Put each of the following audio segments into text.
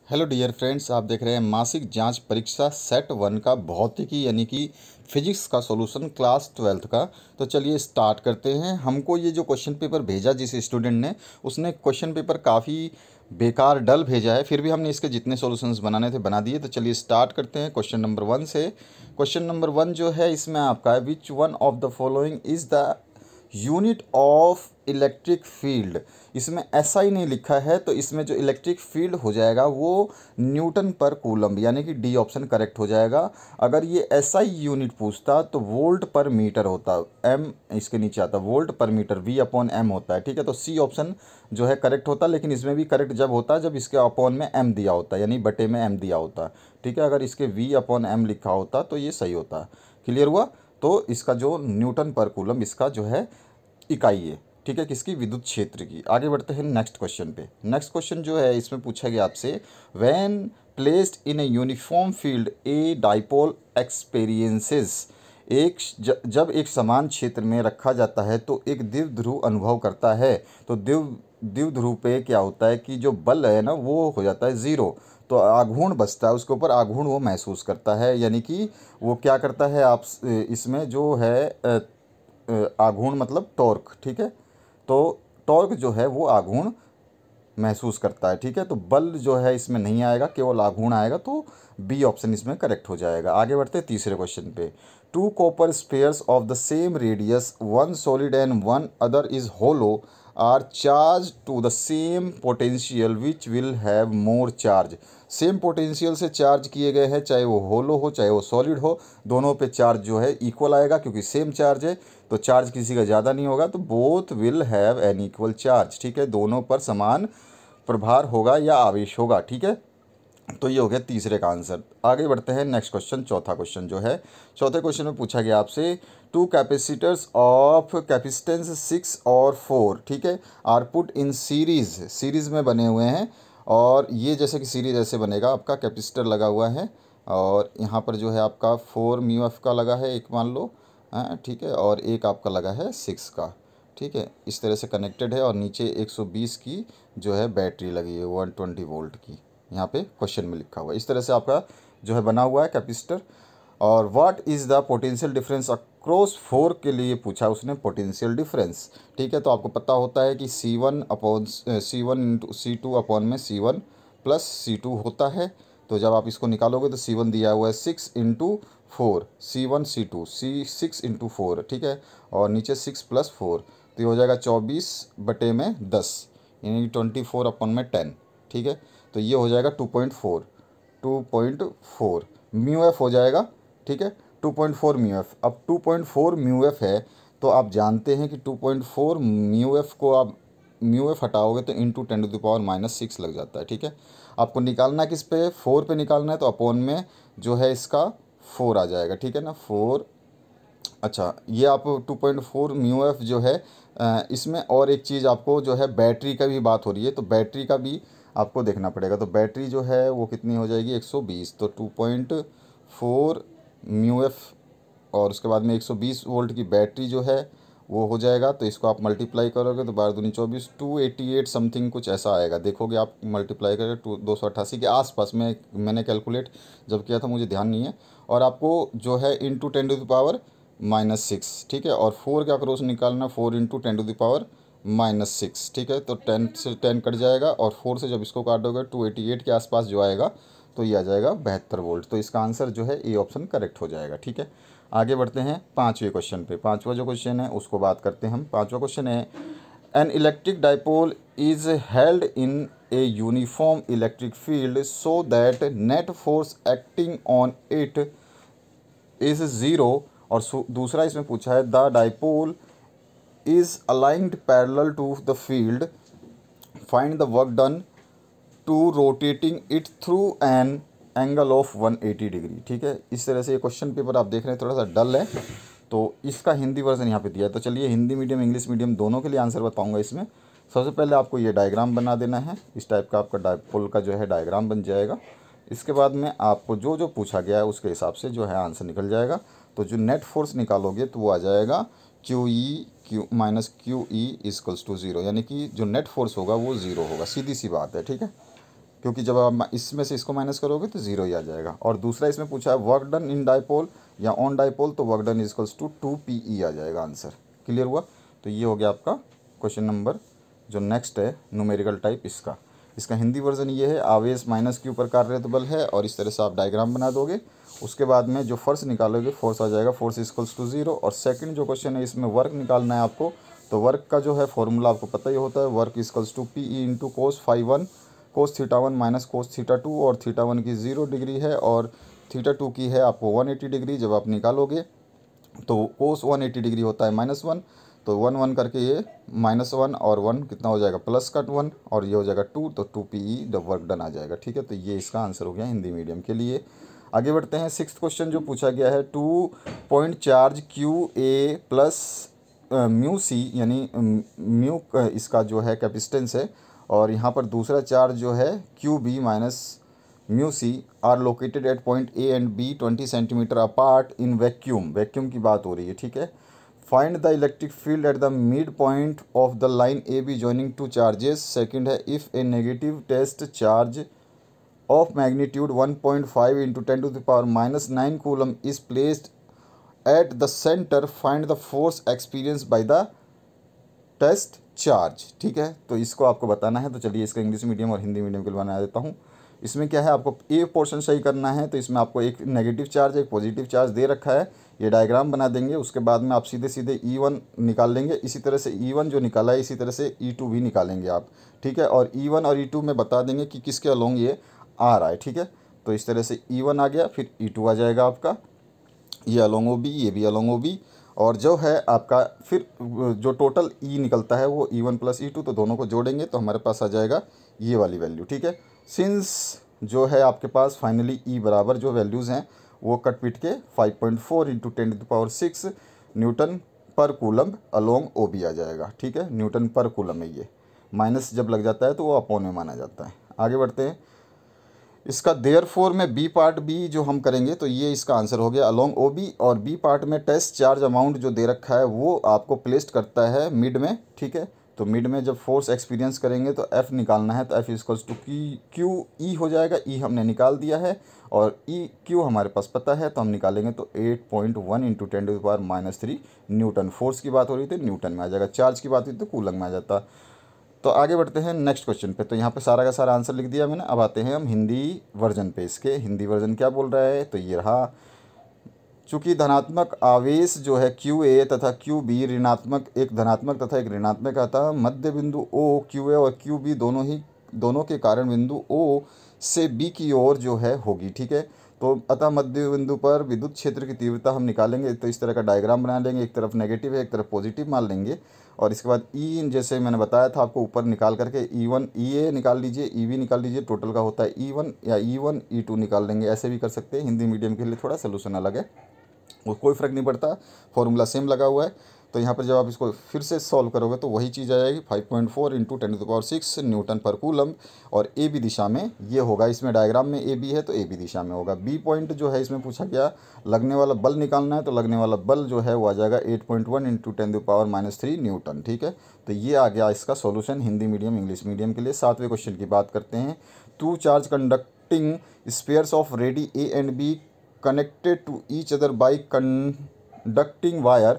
Hello dear friends, आप देख रहे हैं मासिक जांच परीक्षा सेट 1 का भौतिकी यानी कि फिजिक्स का सॉल्यूशन क्लास 12th का। तो चलिए स्टार्ट करते हैं। हमको ये जो क्वेश्चन पेपर भेजा जिस स्टूडेंट ने, उसने क्वेश्चन पेपर काफ़ी बेकार डल भेजा है, फिर भी हमने इसके जितने सॉल्यूशंस बनाने थे बना दिए। तो चलिए स्टार्ट करते हैं क्वेश्चन नंबर 1 से। क्वेश्चन नंबर 1 जो है इसमें आपका है, which one of the following is the unit of electric field. इसमें ऐसा ही नहीं लिखा है, तो इसमें जो इलेक्ट्रिक फील्ड हो जाएगा वो न्यूटन पर कूलम, यानी कि डी ऑप्शन करेक्ट हो जाएगा। अगर ये ऐसा ही यूनिट पूछता तो वोल्ट पर मीटर होता, एम इसके नीचे आता, वोल्ट पर मीटर वी अपॉन एम होता है, ठीक है। तो सी ऑप्शन जो है करेक्ट होता, लेकिन इसमें भी करेक्ट जब होता है जब इसके अपॉन में एम दिया होता, यानी बटे में एम दिया होता, ठीक है। अगर इसके वी अपॉन एम लिखा होता तो ये सही होता। क्लियर हुआ? तो इसका जो न्यूटन पर कूलम इसका जो है इकाई है, ठीक है, किसकी? विद्युत क्षेत्र की। आगे बढ़ते हैं नेक्स्ट क्वेश्चन पे। नेक्स्ट क्वेश्चन जो है इसमें पूछा गया आपसे, when placed in a uniform field a dipole experiences. जब एक समान क्षेत्र में रखा जाता है तो एक द्विध्रुव अनुभव करता है। तो द्विध्रुव पे क्या होता है कि जो बल है ना वो हो जाता है ज़ीरो, तो आघूर्ण बचता है, उसके ऊपर आघूर्ण वो महसूस करता है, यानी कि वो क्या करता है, आप इसमें जो है आघूर्ण मतलब टॉर्क, ठीक है। तो टॉर्क जो है वो आघूर्ण महसूस करता है, ठीक है। तो बल जो है इसमें नहीं आएगा, केवल आघूर्ण आएगा, तो बी ऑप्शन इसमें करेक्ट हो जाएगा। आगे बढ़ते हैं तीसरे क्वेश्चन पे। Two copper spheres of the same radius, one solid and one other is hollow, are charge to the same potential which will have more charge. Same potential से charge किए गए हैं, चाहे वो होलो हो चाहे वो सॉलिड हो, दोनों पे चार्ज जो है इक्वल आएगा, क्योंकि सेम चार्ज है तो चार्ज किसी का ज़्यादा नहीं होगा, तो both will have an equal charge, ठीक है। दोनों पर समान प्रभार होगा या आवेश होगा, ठीक है। तो ये हो गया तीसरे का आंसर। आगे बढ़ते हैं नेक्स्ट क्वेश्चन, चौथा क्वेश्चन जो है। चौथे क्वेश्चन में पूछा गया आपसे, टू कैपेसिटर्स ऑफ कैपेसिटेंस 6 और 4, ठीक है, आर पुट इन सीरीज़ में बने हुए हैं। और ये जैसे कि सीरीज ऐसे बनेगा, आपका कैपेसिटर लगा हुआ है और यहाँ पर जो है आपका 4 म्यू एफ का लगा है, एक मान लो, ठीक है, और एक आपका लगा है 6 का, ठीक है। इस तरह से कनेक्टेड है और नीचे 120 की जो है बैटरी लगी है 120 वोल्ट की, यहाँ पे क्वेश्चन में लिखा हुआ है। इस तरह से आपका जो है बना हुआ है कैपेसिटर। और what is the potential difference across 4 के लिए पूछा उसने पोटेंशियल डिफरेंस, ठीक है। तो आपको पता होता है कि C1 upon C1 into C2 upon में C1 प्लस C2 होता है। तो जब आप इसको निकालोगे तो C1 दिया हुआ है 6 इंटू 4, C1 C2 6 इंटू 4, ठीक है, और नीचे 6 प्लस 4, तो ये हो जाएगा 24 बटे में 10, यानी 24 अपॉन में 10, ठीक है। तो ये हो जाएगा 2.4 म्यू एफ हो जाएगा, ठीक है, 2.4 म्यू एफ। अब 2.4 म्यू एफ है, तो आप जानते हैं कि 2.4 म्यू एफ को आप म्यू एफ हटाओगे तो इंटू 10⁻⁻6 लग जाता है, ठीक है। आपको निकालना किस पे? 4 पे निकालना है, तो अपॉन में जो है इसका 4 आ जाएगा, ठीक है ना, 4। अच्छा, ये आप 2.4 म्यू एफ जो है, इसमें और एक चीज़ आपको जो है बैटरी का भी बात हो रही है, तो बैटरी का भी आपको देखना पड़ेगा। तो बैटरी जो है वो कितनी हो जाएगी? 120, तो 2.4 म्यू एफ और उसके बाद में 120 वोल्ट की बैटरी जो है वो हो जाएगा। तो इसको आप मल्टीप्लाई करोगे तो 12 दूनी 24, 288 समथिंग कुछ ऐसा आएगा, देखोगे आप मल्टीप्लाई करके 288 के आसपास में मैंने कैलकुलेट जब किया था, मुझे ध्यान नहीं है। और आपको जो है इंटू 10⁻⁻6, ठीक है, और 4 का क्रॉस निकालना, 4 इंटू 10⁻⁻6, ठीक है। तो 10 से 10 कट जाएगा और 4 से जब इसको काटोगे 288 के आसपास जो आएगा तो ये आ जाएगा 72 वोल्ट। तो इसका आंसर जो है ए ऑप्शन करेक्ट हो जाएगा, ठीक है। आगे बढ़ते हैं पाँचवें क्वेश्चन पे। पाँचवा जो क्वेश्चन है उसको बात करते हैं हम। पाँचवा क्वेश्चन है, an electric dipole is held in a uniform electric field so that net force acting on it is zero. और दूसरा इसमें पूछा है, the dipole is aligned parallel to the field, find the work done to rotating it through an angle of 180 degree, ठीक है। इस तरह से ये क्वेश्चन पेपर आप देख रहे हैं थोड़ा सा डल है, तो इसका हिंदी वर्जन यहाँ पे दिया है। तो चलिए हिंदी मीडियम इंग्लिश मीडियम दोनों के लिए आंसर बताऊंगा इसमें। सबसे पहले आपको ये डायग्राम बना देना है, इस टाइप का आपका डाइपोल का जो है डायग्राम बन जाएगा। इसके बाद में आपको जो जो पूछा गया है उसके हिसाब से जो है आंसर निकल जाएगा। तो जो नेट फोर्स निकालोगे तो वो आ जाएगा Q minus Q E equals to 0, यानी कि जो नेट फोर्स होगा वो 0 होगा, सीधी सी बात है, ठीक है। क्योंकि जब आप इसमें से इसको माइनस करोगे तो ज़ीरो ही आ जाएगा। और दूसरा इसमें पूछा है वर्क डन इन डाइपोल या ऑन डाइपोल, तो work done equals to 2 PE आ जाएगा आंसर। क्लियर हुआ? तो ये हो गया आपका क्वेश्चन नंबर जो नेक्स्ट है न्यूमेरिकल टाइप इसका। इसका हिंदी वर्जन ये है, आवेश माइनस क्यू पर कार्यरत बल है, और इस तरह से आप डायग्राम बना दोगे। उसके बाद में जो फोर्स निकालोगे फोर्स आ जाएगा फोर्स इक्वल्स टू 0। और सेकंड जो क्वेश्चन है इसमें वर्क निकालना है आपको, तो वर्क का जो है फॉर्मूला आपको पता ही होता है, work equals to PE into cos φ1 cos θ1 minus cos θ2, और θ1 की 0 डिग्री है और θ2 की है आपको 180 डिग्री। जब आप निकालोगे तो कोस 180 डिग्री होता है -1, तो 1 1 करके ये -1 और 1 कितना हो जाएगा +1, और ये हो जाएगा 2, तो 2 PE द वर्क डन आ जाएगा। ठीक है, तो ये इसका आंसर हो गया हिंदी मीडियम के लिए। आगे बढ़ते हैं। 6th क्वेश्चन जो पूछा गया है, 2 point charge QA plus mu C, यानी म्यू इसका जो है कैपेसिटेंस है, और यहाँ पर दूसरा चार्ज जो है QB minus mu C are located at point A and B 20 centimetre apart in vacuum. Vacuum की बात हो रही है। ठीक है, find the electric field at the mid point of the line AB joining two charges. Second है, if a negative test charge of magnitude 1.5 into 10 to the power minus 9 coulomb is placed at the center, find the force experienced by the test charge। ठीक है, तो इसको आपको बताना है। तो चलिए इसका इंग्लिश मीडियम और हिंदी मीडियम के लिए बना देता हूँ। इसमें क्या है, आपको ए पोर्शन सही करना है, तो इसमें आपको एक नेगेटिव चार्ज एक पॉजिटिव चार्ज दे रखा है। ये डायग्राम बना देंगे, उसके बाद में आप सीधे सीधे E1 निकाल लेंगे। इसी तरह से E1 जो निकाला है इसी तरह से E2 भी निकालेंगे आप। ठीक है, और E1 और E2 में बता देंगे कि किसके अलोंग ये आ रहा है। ठीक है, तो इस तरह से E1 आ गया, फिर E2 आ जाएगा आपका, ये अलोंग OB, ये भी अलोंग OB, और जो है आपका फिर जो टोटल E निकलता है वो E1 प्लस E2, तो दोनों को जोड़ेंगे तो हमारे पास आ जाएगा ये वाली वैल्यू। ठीक है, सिंस जो है आपके पास फाइनली E बराबर जो वैल्यूज़ हैं वो कट पिट के 5.4 इंटू 10⁶ न्यूटन पर कूलम्ब अलोंग OB आ जाएगा। ठीक है, न्यूटन पर कूलम्ब है, ये माइनस जब लग जाता है तो वो अपॉन में माना जाता है। आगे बढ़ते हैं। इसका देयरफॉर में बी पार्ट बी जो हम करेंगे तो ये इसका आंसर हो गया अलोंग OB, और बी पार्ट में टेस्ट चार्ज अमाउंट जो दे रखा है वो आपको प्लेस्ड करता है मिड में। ठीक है, तो मिड में जब फोर्स एक्सपीरियंस करेंगे तो F निकालना है, तो F equals to Q E हो जाएगा। E हमने निकाल दिया है और Q हमारे पास पता है, तो हम निकालेंगे तो 8.1 इंटू 10⁻³ न्यूटन। फोर्स की बात हो रही थी न्यूटन में आ जाएगा, चार्ज की बात हुई तो कूलम में आ जाता। तो आगे बढ़ते हैं नेक्स्ट क्वेश्चन पे। तो यहाँ पे सारा का सारा आंसर लिख दिया मैंने। अब आते हैं हम हिंदी वर्जन पे। इसके हिंदी वर्जन क्या बोल रहा है, तो ये रहा। चूँकि धनात्मक आवेश जो है QA तथा QB ऋणात्मक, एक धनात्मक तथा एक ऋणात्मक आता, मध्य बिंदु O QA और QB दोनों के कारण बिंदु O से B की ओर जो है होगी। ठीक है, तो अतः मध्य बिंदु पर विद्युत क्षेत्र की तीव्रता हम निकालेंगे, तो इस तरह का डायग्राम बना लेंगे। एक तरफ नेगेटिव है एक तरफ पॉजिटिव मान लेंगे, और इसके बाद E जैसे मैंने बताया था आपको ऊपर निकाल करके E1 EA निकाल लीजिए, EB निकाल लीजिए, टोटल का होता है E1 या E1 E2 निकाल लेंगे। ऐसे भी कर सकते हैं, हिंदी मीडियम के लिए थोड़ा सोल्यूशन अलग है, वो कोई फ़र्क नहीं पड़ता, फॉर्मूला सेम लगा हुआ है। तो यहाँ पर जब आप इसको फिर से सॉल्व करोगे तो वही चीज़ आ जाएगी 5.4 इंटू 10⁶ न्यूटन पर कूलम, और AB दिशा में ये होगा। इसमें डायग्राम में AB है तो AB दिशा में होगा। B पॉइंट जो है इसमें पूछा गया लगने वाला बल निकालना है, तो लगने वाला बल जो है वो आ जाएगा 8.1 इंटू 10⁻³ न्यूटन। ठीक है, तो ये आ गया इसका solution Hindi medium English medium के लिए। 7वें क्वेश्चन की बात करते हैं। 2 charge conducting spheres of radii A and B connected to each other by conducting wire,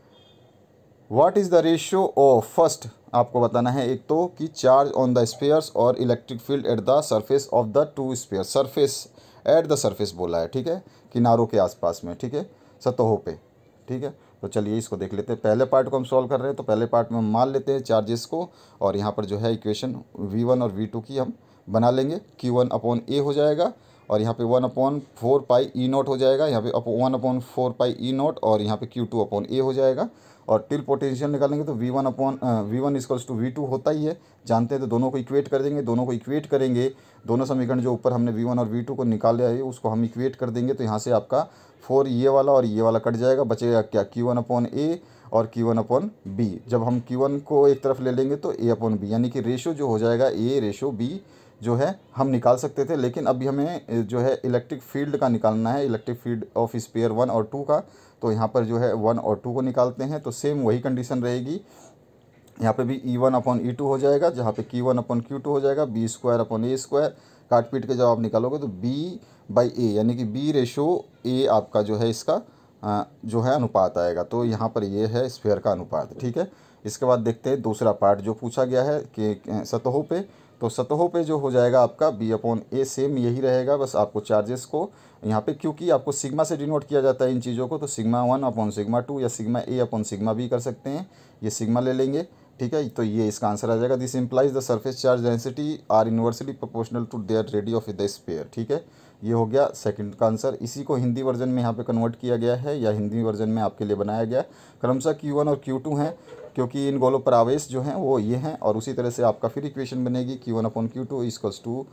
what is the ratio of, first आपको बताना है एक तो कि चार्ज ऑन द स्पेयर्स और electric field at the surface of the 2 sphere. Surface at the surface बोला है। ठीक है, किनारों के आसपास में। ठीक है, सतहों पे। ठीक है, तो चलिए इसको देख लेते हैं। पहले पार्ट को हम सॉल्व कर रहे हैं, तो पहले पार्ट में हम मान लेते हैं चार्जेस को, और यहाँ पर जो है इक्वेशन V1 और V2 की हम बना लेंगे। Q1/A हो जाएगा, और यहाँ पे 1/4 पाई E0 हो जाएगा, यहाँ पे 1/4 पाई E0, और यहाँ पे Q2/A हो जाएगा। और टिल पोटेंशियल निकालेंगे तो V1 इक्वल्स टू V2 होता ही है, जानते हैं। तो दोनों को इक्वेट कर देंगे, दोनों को इक्वेट करेंगे, दोनों समीकरण जो ऊपर हमने V1 और V2 को निकाले है उसको हम इक्वेट कर देंगे, तो यहाँ से आपका 4 ये वाला और ये वाला कट जाएगा, बचेगा क्या Q1/A और Q1/B। जब हम Q1 को एक तरफ ले लेंगे तो A/B, यानी कि रेशो जो हो जाएगा A/B जो है हम निकाल सकते थे, लेकिन अभी हमें जो है इलेक्ट्रिक फील्ड का निकालना है, इलेक्ट्रिक फील्ड ऑफ स्पेयर 1 और 2 का। तो यहाँ पर जो है 1 और 2 को निकालते हैं, तो सेम वही कंडीशन रहेगी। यहाँ पे भी E1/E2 हो जाएगा, जहाँ पे Q1/Q2 हो जाएगा, B² A² काट पीट के जब आप निकालोगे तो B/A यानी कि B/A आपका जो है इसका जो है अनुपात आएगा। तो यहाँ पर ये है स्फीयर का अनुपात, ठीक है। इसके बाद देखते हैं दूसरा पार्ट जो पूछा गया है कि सतहों पे, तो सतहों पे जो हो जाएगा आपका B/A सेम यही रहेगा, बस आपको चार्जेस को यहाँ पे क्योंकि आपको सिग्मा से डिनोट किया जाता है इन चीज़ों को, तो σ1/σ2 या σA/σB कर सकते हैं, ये सिग्मा ले लेंगे, ठीक है। तो ये इसका आंसर आ जाएगा। This implies the surface charge density are inversely proportional to their radius of the sphere, ठीक है। ये हो गया सेकंड का आंसर। इसी को हिंदी वर्जन में यहाँ पे कन्वर्ट किया गया है या हिंदी वर्जन में आपके लिए बनाया गया। क्रमशः Q1 और Q2 हैं क्योंकि इन गोलों पर आवेश जो हैं वो ये हैं, और उसी तरह से आपका फिर इक्वेशन बनेगी Q1/Q2 इक्वल्स टू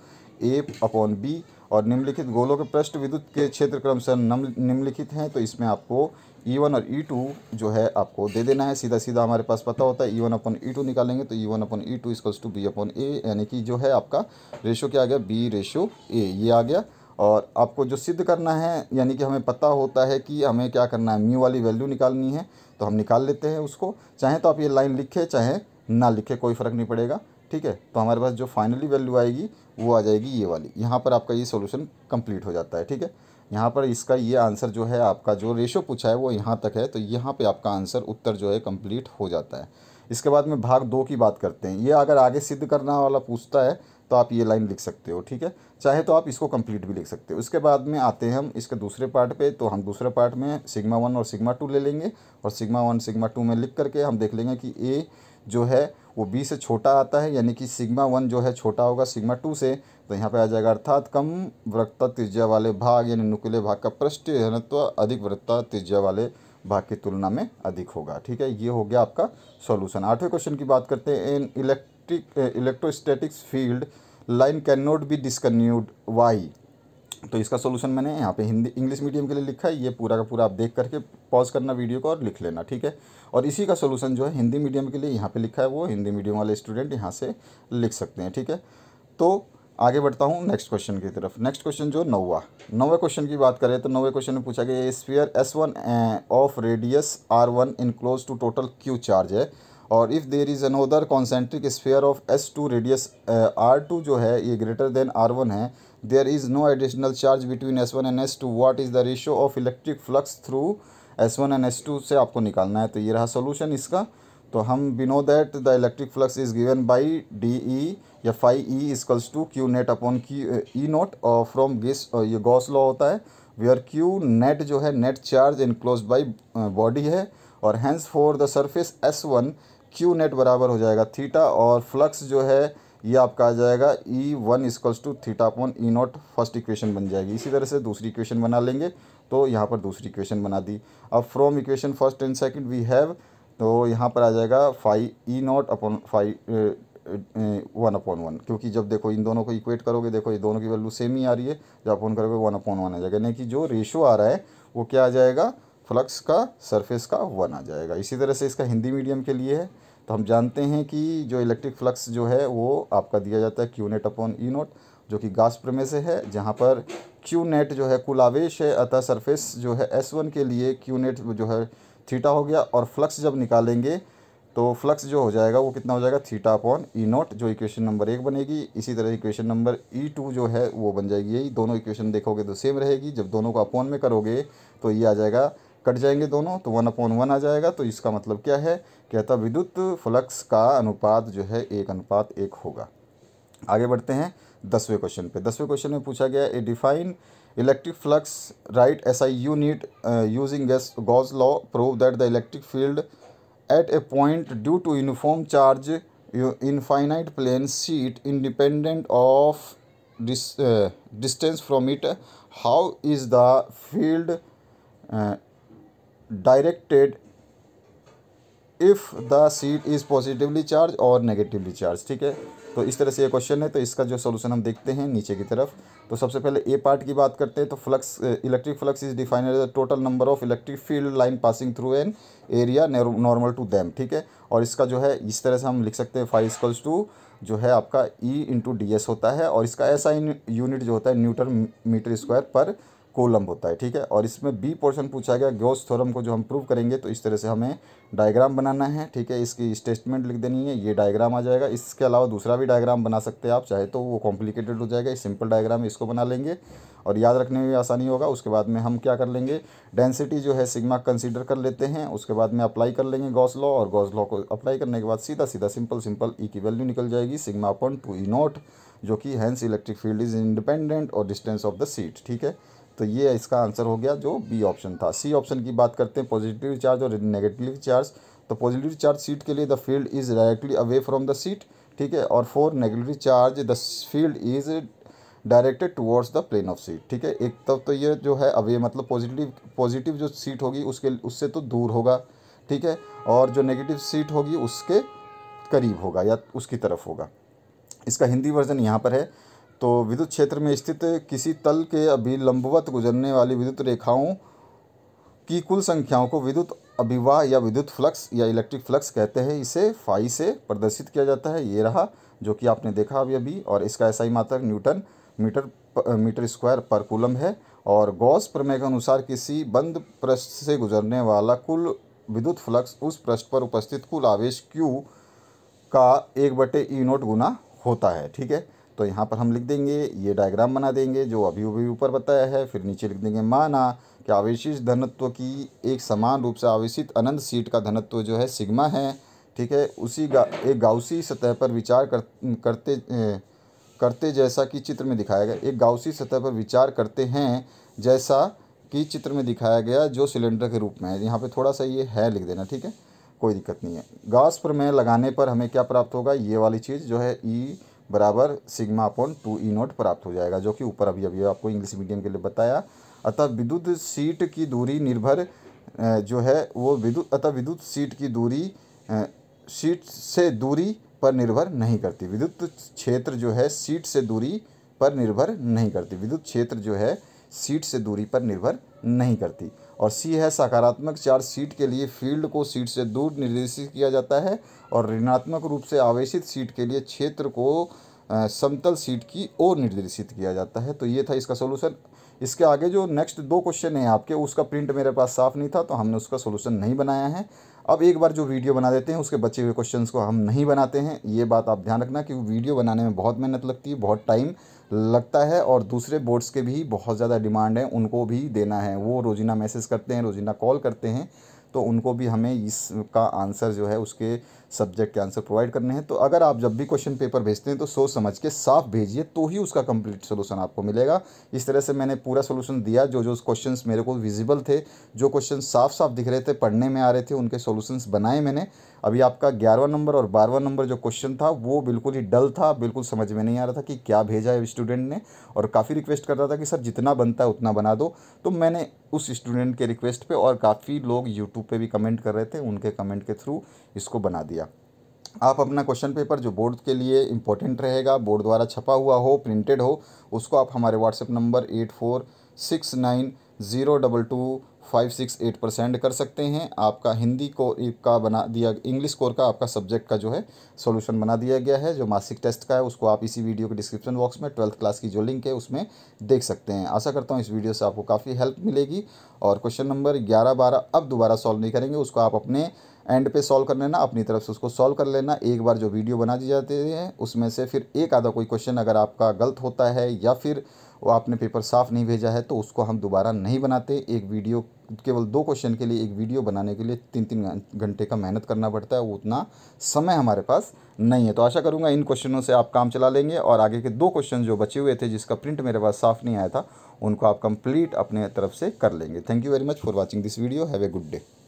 A/B। और निम्नलिखित गोलों के पृष्ठ विद्युत के क्षेत्र क्रमशः निम्नलिखित हैं, तो इसमें आपको E1 और E2 जो है आपको दे देना है। सीधा सीधा हमारे पास पता होता है E1/E2 निकालेंगे तो E1/E2 इक्वल्स टू B/A, यानी कि जो है आपका रेशो क्या आ गया, B/A ये आ गया। और आपको जो सिद्ध करना है, यानी कि हमें पता होता है कि हमें क्या करना है, म्यू वाली वैल्यू निकालनी है, तो हम निकाल लेते हैं उसको। चाहे तो आप ये लाइन लिखें चाहे ना लिखें, कोई फ़र्क नहीं पड़ेगा, ठीक है। तो हमारे पास जो फाइनली वैल्यू आएगी वो आ जाएगी ये वाली। यहाँ पर आपका ये सॉल्यूशन कंप्लीट हो जाता है, ठीक है। यहाँ पर इसका ये आंसर जो है आपका जो रेशो पूछा है वो यहाँ तक है, तो यहाँ पे आपका आंसर उत्तर जो है कंप्लीट हो जाता है। इसके बाद में भाग 2 की बात करते हैं। ये अगर आगे सिद्ध करना वाला पूछता है तो आप ये लाइन लिख सकते हो, ठीक है। चाहे तो आप इसको कंप्लीट भी लिख सकते हो। उसके बाद में आते हैं हम इसके दूसरे पार्ट पे, तो हम दूसरे पार्ट में σ1 और σ2 ले लेंगे, और σ1 σ2 में लिख करके हम देख लेंगे कि A जो है वो B से छोटा आता है, यानी कि σ1 जो है छोटा होगा σ2 से, तो यहाँ पे आ जाएगा अर्थात कम वक्रता त्रिज्या वाले भाग यानी नुकीले भाग का पृष्ठ घनत्व अधिक वक्रता त्रिज्या वाले भाग की तुलना में अधिक होगा, ठीक है। ये हो गया आपका सॉल्यूशन। 8वें क्वेश्चन की बात करते हैं। In electrostatics field line can not be discontinued why. तो इसका सॉल्यूशन मैंने यहाँ पे हिंदी इंग्लिश मीडियम के लिए लिखा है, ये पूरा का पूरा आप देख करके पॉज करना वीडियो को और लिख लेना, ठीक है। और इसी का सॉल्यूशन जो है हिंदी मीडियम के लिए यहाँ पे लिखा है, वो हिंदी मीडियम वाले स्टूडेंट यहाँ से लिख सकते हैं, ठीक है। तो आगे बढ़ता हूँ नेक्स्ट क्वेश्चन की तरफ। नेक्स्ट क्वेश्चन जो 9वें क्वेश्चन की बात करें तो 9वें क्वेश्चन में पूछा गया sphere S1 of radius R1 enclose to total Q charge है, और if there is another concentric sphere of S2 radius R2 जो है ये ग्रेटर देन R1 है, there is no additional charge between S1 and S2, what is the ratio of electric flux through S1 and S2 से आपको निकालना है। तो ये रहा सोल्यूशन इसका। तो हम we know that the electric flux is given by DE या phi E equals to Q net upon E naught, और फ्रॉम ये गॉस लॉ होता है, वेयर Q नेट जो है net charge enclose by body है, और hence for the surface S1 Q net बराबर हो जाएगा थीटा, और फ्लक्स जो है ये आपका आ जाएगा E1 equals to theta upon E naught. First equation बन जाएगी। इसी तरह से दूसरी इक्वेशन बना लेंगे, तो यहाँ पर दूसरी इक्वेशन बना दी। अब from equation first and second we have, तो यहाँ पर आ जाएगा phi E naught upon phi 1/1, क्योंकि जब देखो इन दोनों को इक्वेट करोगे, देखो ये दोनों की वैल्यू सेम ही आ रही है, जब अपॉन करोगे 1/1 आ जाएगा, यानी कि जो रेशो आ रहा है वो क्या आ जाएगा, फ्लक्स का सरफेस का 1 आ जाएगा। इसी तरह से इसका हिंदी मीडियम के लिए है, तो हम जानते हैं कि जो इलेक्ट्रिक फ्लक्स जो है वो आपका दिया जाता है Q net upon E naught, जो कि गाउस प्रमेय से है, जहाँ पर Q नेट जो है कुल आवेश है, अतः सरफेस जो है S1 के लिए Q नेट जो है थीटा हो गया, और फ्लक्स जब निकालेंगे तो फ्लक्स जो हो जाएगा वो कितना हो जाएगा, थीटा अपॉन E नॉट, जो इक्वेशन नंबर 1 बनेगी। इसी तरह इक्वेशन नंबर E2 जो है वो बन जाएगी यही। दोनों इक्वेशन देखोगे तो सेम रहेगी, जब दोनों को अपॉन में करोगे तो ये आ जाएगा, कट जाएंगे दोनों, तो 1/1 आ जाएगा। तो इसका मतलब क्या है, कहता विद्युत फ्लक्स का अनुपात जो है 1:1 होगा। आगे बढ़ते हैं 10वें क्वेश्चन पे। 10वें क्वेश्चन में पूछा गया A define electric flux write SI unit using Gauss law, prove that the electric field at a point due to uniform charge infinite plane sheet independent of distance from it, how is the field directed if the sheet is positively charge और negatively charge, ठीक है। तो इस तरह से ये question है। तो इसका जो सॉल्यूशन हम देखते हैं नीचे की तरफ। तो सबसे पहले ए पार्ट की बात करते हैं। तो flux electric flux is defined as the total number of electric field line passing through an area normal to them, ठीक है। और इसका जो है इस तरह से हम लिख सकते हैं, फाई इक्वल्स टू जो है आपका E इंटू DS होता है, और इसका SI यूनिट जो होता है न्यूटन मीटर स्क्वायर पर कोलम्ब होता है, ठीक है। और इसमें बी पोर्शन पूछा गया गॉस थ्योरम को जो हम प्रूव करेंगे, तो इस तरह से हमें डायग्राम बनाना है, ठीक है। इसकी स्टेटमेंट लिख देनी है, ये डायग्राम आ जाएगा। इसके अलावा दूसरा भी डायग्राम बना सकते हैं आप चाहे तो, वो कॉम्प्लिकेटेड हो जाएगा। इस सिंपल डायग्राम है, इसको बना लेंगे और याद रखने में भी आसानी होगा। उसके बाद में हम क्या कर लेंगे, डेंसिटी जो है सिग्मा कंसीडर कर लेते हैं। उसके बाद में अप्लाई कर लेंगे गॉस लॉ, और गॉस लॉ को अप्लाई करने के बाद सीधा सीधा सिंपल ई की वैल्यू निकल जाएगी सिग्मा अपॉन 2E0, जो कि hence electric field is independent और डिस्टेंस ऑफ द सीट, ठीक है। तो ये इसका आंसर हो गया जो बी ऑप्शन था। सी ऑप्शन की बात करते हैं, पॉजिटिव चार्ज और नेगेटिव चार्ज। तो पॉजिटिव चार्ज सीट के लिए the field is directly away from the sheet, ठीक है। और for negative charge the field is directed towards the plane of sheet, ठीक है। एक तब तो ये जो है अवे मतलब पॉजिटिव जो सीट होगी उससे तो दूर होगा, ठीक है। और जो नेगेटिव सीट होगी उसके करीब होगा या उसकी तरफ होगा। इसका हिंदी वर्जन यहाँ पर है। तो विद्युत क्षेत्र में स्थित किसी तल के अभिलंबवत गुजरने वाली विद्युत रेखाओं की कुल संख्याओं को विद्युत अभिवाह या विद्युत फ्लक्स या इलेक्ट्रिक फ्लक्स कहते हैं। इसे फाई से प्रदर्शित किया जाता है, ये रहा जो कि आपने देखा अभी। और इसका एसआई मात्रक न्यूटन मीटर स्क्वायर पर कूलम है। और गॉस प्रमेय के अनुसार किसी बंद पृष्ठ से गुजरने वाला कुल विद्युत फ्लक्स उस पृष्ठ पर उपस्थित कुल आवेश Q का 1/E0 गुना होता है, ठीक है। तो यहाँ पर हम लिख देंगे, ये डायग्राम बना देंगे जो अभी ऊपर बताया है। फिर नीचे लिख देंगे माना कि आवेशित धनत्व की एक समान रूप से आवेशित अनंत सीट का घनत्व जो है सिग्मा है, ठीक है। एक गाउसी सतह पर विचार करते जैसा कि चित्र में दिखाया गया, एक गाउसी सतह पर विचार करते हैं जैसा कि चित्र में दिखाया गया जो सिलेंडर के रूप में है। यहाँ पे थोड़ा सा ये है लिख देना, ठीक है, कोई दिक्कत नहीं है। गॉस प्रमेय लगाने पर हमें क्या प्राप्त होगा, ये वाली चीज़ जो है E बराबर सिग्मा अपॉन 2E0 प्राप्त हो जाएगा, जो कि ऊपर अभी आपको इंग्लिश मीडियम के लिए बताया। अतः विद्युत सीट की दूरी निर्भर जो है वो विद्युत सीट की दूरी सीट से दूरी पर निर्भर नहीं करती। विद्युत क्षेत्र जो है सीट से दूरी पर निर्भर नहीं करती। विद्युत क्षेत्र जो है सीट से दूरी पर निर्भर नहीं करती। और सी है सकारात्मक चार्ज सीट के लिए फील्ड को सीट से दूर निर्देशित किया जाता है, और ऋणात्मक रूप से आवेशित सीट के लिए क्षेत्र को समतल सीट की ओर निर्देशित किया जाता है। तो ये था इसका सॉल्यूशन। इसके आगे जो नेक्स्ट 2 क्वेश्चन है आपके, उसका प्रिंट मेरे पास साफ नहीं था तो हमने उसका सॉल्यूशन नहीं बनाया है। अब एक बार जो वीडियो बना देते हैं उसके बचे हुए क्वेश्चंस को हम नहीं बनाते हैं। ये बात आप ध्यान रखना कि वीडियो बनाने में बहुत मेहनत लगती है, बहुत टाइम लगता है, और दूसरे बोर्ड्स के भी बहुत ज़्यादा डिमांड है, उनको भी देना है। वो रोज़ाना मैसेज करते हैं, रोज़ाना कॉल करते हैं, तो उनको भी हमें इसका आंसर जो है उसके सब्जेक्ट के आंसर प्रोवाइड करने हैं। तो अगर आप जब भी क्वेश्चन पेपर भेजते हैं तो सोच समझ के साफ भेजिए, तो ही उसका कंप्लीट सोल्यूशन आपको मिलेगा। इस तरह से मैंने पूरा सोल्यूशन दिया, जो क्वेश्चंस मेरे को विजिबल थे, जो क्वेश्चन साफ साफ दिख रहे थे, पढ़ने में आ रहे थे, उनके सोल्यूशंस बनाए मैंने। अभी आपका 11वां नंबर और 12वां नंबर जो क्वेश्चन था वो बिल्कुल ही डल था, बिल्कुल समझ में नहीं आ रहा था कि क्या भेजा है स्टूडेंट ने, और काफ़ी रिक्वेस्ट कर रहा था कि सर जितना बनता है उतना बना दो। तो मैंने उस स्टूडेंट के रिक्वेस्ट पे, और काफ़ी लोग यूट्यूब पे भी कमेंट कर रहे थे, उनके कमेंट के थ्रू इसको बना दिया। आप अपना क्वेश्चन पेपर जो बोर्ड के लिए इम्पोर्टेंट रहेगा, बोर्ड द्वारा छपा हुआ हो, प्रिंटेड हो, उसको आप हमारे व्हाट्सएप नंबर 8469022568 पर सेंड कर सकते हैं। आपका हिंदी को का बना दिया, इंग्लिश कोर का आपका सब्जेक्ट का जो है सॉल्यूशन बना दिया गया है, जो मासिक टेस्ट का है, उसको आप इसी वीडियो के डिस्क्रिप्शन बॉक्स में 12th क्लास की जो लिंक है उसमें देख सकते हैं। आशा करता हूँ इस वीडियो से आपको काफ़ी हेल्प मिलेगी। और क्वेश्चन नंबर 11-12 अब दोबारा सॉल्व नहीं करेंगे, उसको आप अपने एंड पे सॉल्व कर लेना, अपनी तरफ से उसको सॉल्व कर लेना। एक बार जो वीडियो बना दी जाती है उसमें से फिर एक आधा कोई क्वेश्चन अगर आपका गलत होता है या फिर वो आपने पेपर साफ़ नहीं भेजा है तो उसको हम दोबारा नहीं बनाते। एक वीडियो केवल 2 क्वेश्चन के लिए एक वीडियो बनाने के लिए 3-3 घंटे का मेहनत करना पड़ता है, वो उतना समय हमारे पास नहीं है। तो आशा करूँगा इन क्वेश्चनों से आप काम चला लेंगे, और आगे के 2 क्वेश्चन जो बचे हुए थे जिसका प्रिंट मेरे पास साफ़ नहीं आया था, उनको आप कंप्लीट अपने तरफ से कर लेंगे। Thank you very much for watching this video. Have a good day.